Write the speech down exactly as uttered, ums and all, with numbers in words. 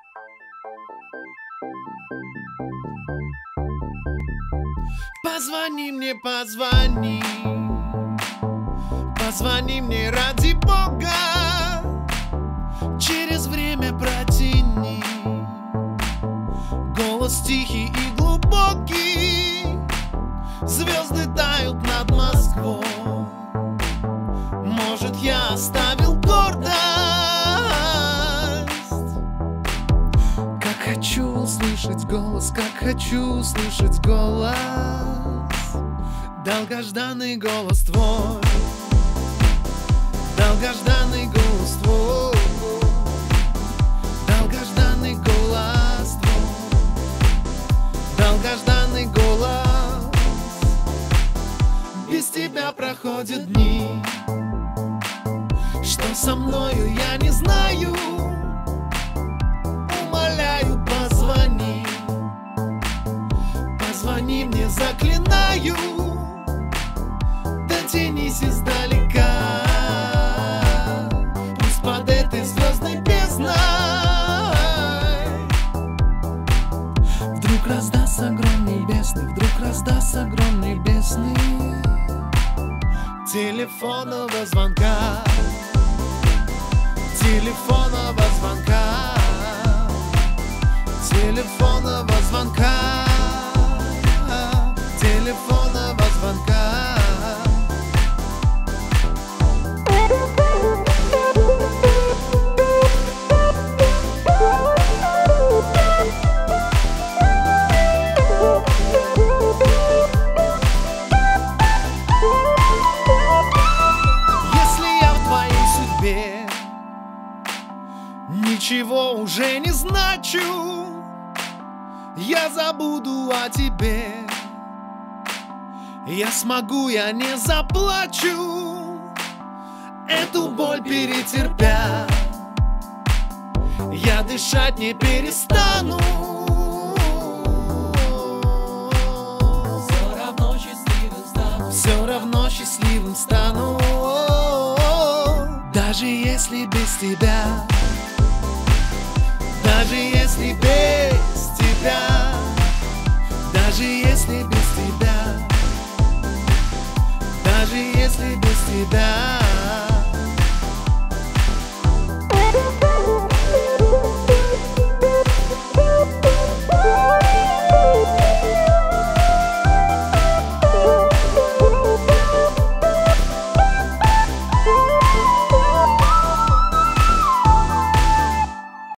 Позвони мне, позвони, позвони мне ради Бога, через время протяни. Голос тихий и глубокий, звезды тают над Москвой. Может, я оставил гордость, как хочу услышать голос, как хочу услышать голос, долгожданный голос твой, долгожданный голос твой, долгожданный голос твой, долгожданный голос. Без тебя проходят дни, что со мною я не знаю. Умоляю, позвони, позвони мне, заклинаю, дотянись издалека, пусть под этой звездной бездной вдруг раздастся гром небесный, вдруг раздастся гром небесный телефонного звонка, телефонного звонка, телефонного звонка, телефонного звонка. Ничего уже не значу, я забуду о тебе. Я смогу, я не заплачу, эту боль перетерпя. Я дышать не перестану, все равно счастливым стану, все равно счастливым стану, даже если без тебя. Даже если без